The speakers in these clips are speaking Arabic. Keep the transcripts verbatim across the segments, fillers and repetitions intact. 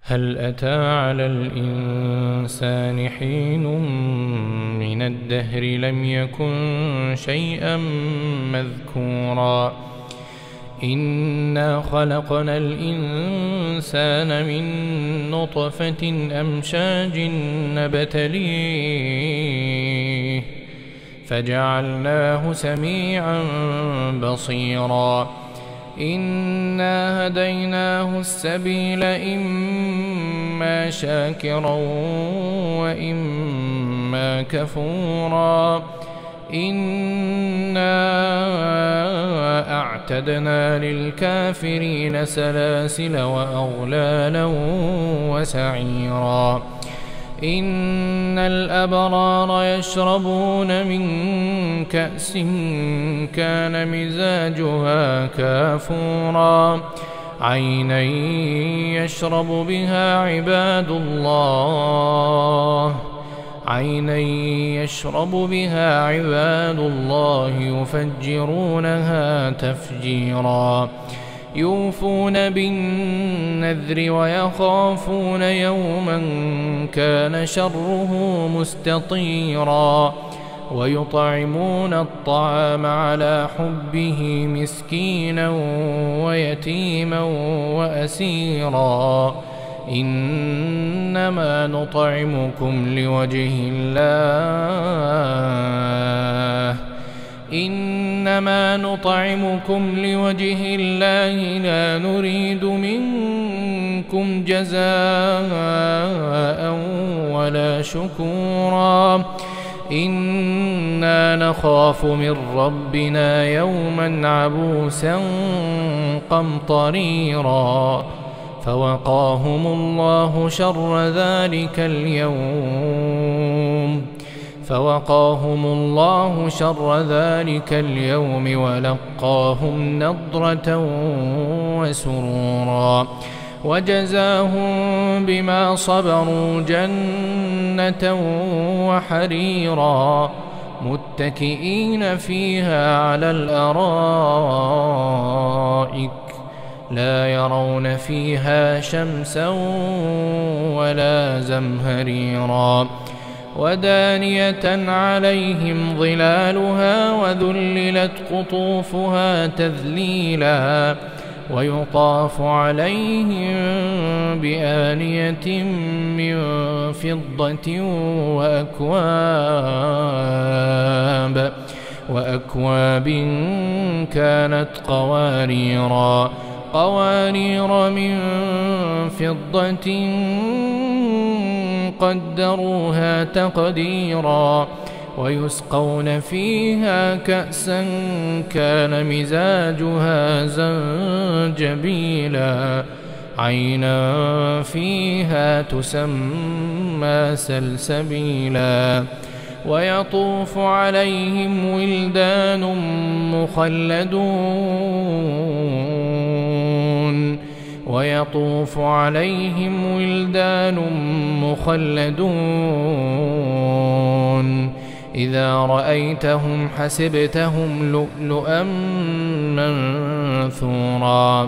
هل أتى على الإنسان حين من الدهر لم يكن شيئا مذكورا إنا خلقنا الإنسان من نطفة أمشاج نبتليه فجعلناه سميعا بصيرا إنا هديناه السبيل إما شاكرا وإما كفورا إنا أعتدنا للكافرين سلاسل وأغلالا وسعيرا إن الأبرار يشربون من كأس كان مزاجها كافورا عينا يشرب بها عباد الله عينا يشرب بها عباد الله يفجرونها تفجيرا يوفون بالنذر ويخافون يوما كان شره مستطيرا ويطعمون الطعام على حبه مسكينا ويتيما وأسيرا إنما نطعمكم لوجه الله إنما نطعمكم لوجه الله لا نريد منكم جزاء ولا شكورا إنا نخاف من ربنا يوما عبوسا قمطريرا فوقاهم الله شر ذلك اليوم فوقاهم الله شر ذلك اليوم ولقاهم نضرة وسرورا وجزاهم بما صبروا جنة وحريرا متكئين فيها على الأرائك لا يرون فيها شمسا ولا زمهريرا ودانية عليهم ظلالها وذللت قطوفها تذليلا ويطاف عليهم بآنية من فضة وأكواب وأكواب كانت قواريرا قوارير من فضة قدروها تقديرا ويسقون فيها كأسا كان مزاجها زنجبيلا عينا فيها تسمى سلسبيلا ويطوف عليهم ولدان مخلدون ويطوف عليهم ولدان مخلدون إذا رأيتهم حسبتهم لؤلؤا منثورا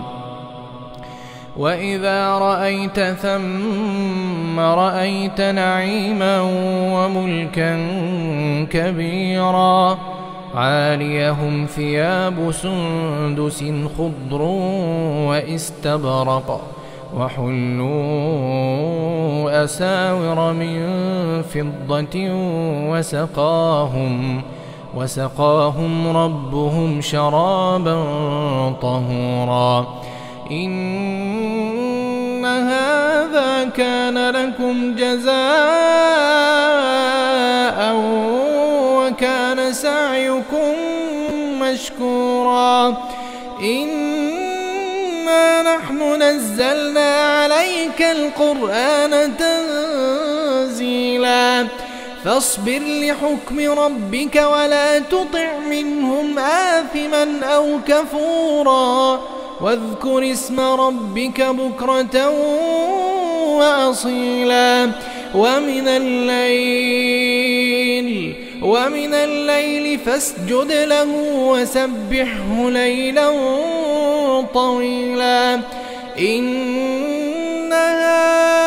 وإذا رأيت ثم رأيت نعيما وملكا كبيرا عاليهم ثياب سندس خضر واستبرق وحلوا أساور من فضة وسقاهم وسقاهم ربهم شرابا طهورا إن هذا كان لكم جزاء وكان سعيكم مشكورا إنا نحن نزلنا عليك القرآن تنزيلا فاصبر لحكم ربك ولا تطع منهم آثما أو كفورا واذكر اسم ربك بكرة وأصيلا ومن الليل ومن الليل فاسجد له وسبحه ليلا طويلا إن هذا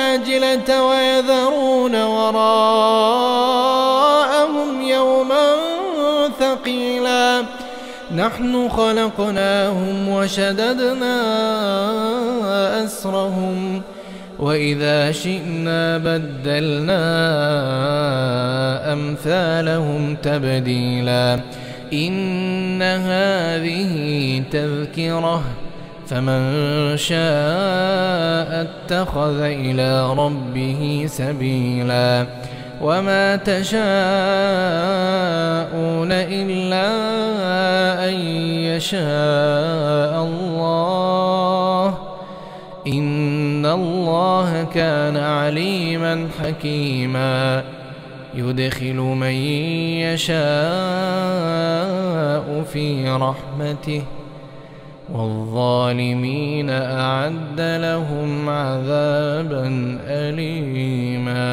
العاجلة ويذرون وراءهم يوما ثقيلا نحن خلقناهم وشددنا أسرهم وإذا شئنا بدلنا أمثالهم تبديلا إن هذه تذكرة فمن شاء اتخذ إلى ربه سبيلا وما تشاءون إلا أن يشاء الله إن الله كان عليما حكيما يدخل من يشاء في رحمته والظالمين أعد لهم عذابا أليما.